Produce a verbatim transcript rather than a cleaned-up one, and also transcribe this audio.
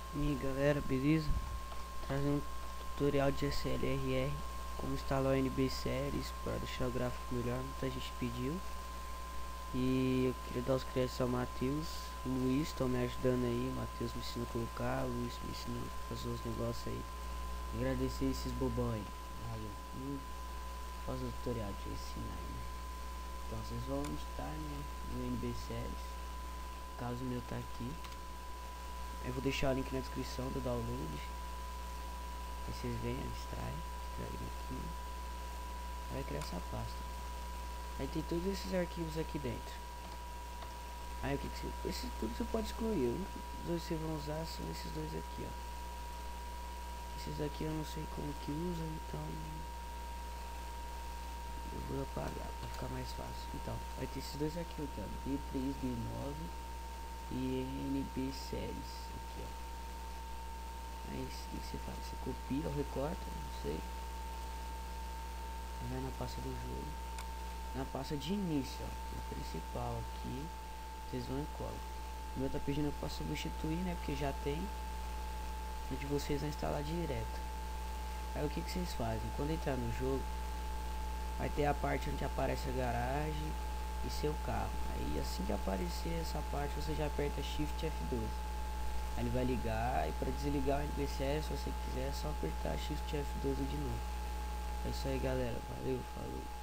E aí galera, beleza? Trazendo um tutorial de S L R R, como instalar o N B Series para deixar o gráfico melhor. Muita gente pediu e eu queria dar os créditos ao Matheus, o Luiz estão me ajudando aí. O Matheus me ensinou a colocar, o Luiz me ensinou a fazer os negócios aí. Agradecer esses bobão aí, valeu. Hum, faz o tutorial de ensinar aí, né? Então vocês vão estar, né, no N B Series, caso o meu tá aqui. Eu vou deixar o link na descrição do download. Aí vocês vêm, extrai, extrai aqui, vai criar essa pasta. Aí tem todos esses arquivos aqui dentro. Aí o que que você, esse tudo você pode excluir. Os dois que vocês vão usar são esses dois aqui, ó. Esses aqui eu não sei como que usa, então eu vou apagar para ficar mais fácil. Então, vai ter esses dois aqui, ó, D três, D nove e N B Series aqui, ó. Aí o que você faz? Você copia ou recorta, não sei. Vai na pasta do jogo, na pasta de início, ó, o principal aqui, vocês vão e colam. O meu tá pedindo para substituir, né, porque já tem. O de vocês vai instalar direto. Aí o que que vocês fazem? Quando entrar no jogo, vai ter a parte onde aparece a garagem e seu carro. Aí assim que aparecer essa parte, você já aperta Shift F doze. Aí ele vai ligar, e para desligar o N B C S, se você quiser, é só apertar Shift F doze de novo. É isso aí galera, valeu, falou.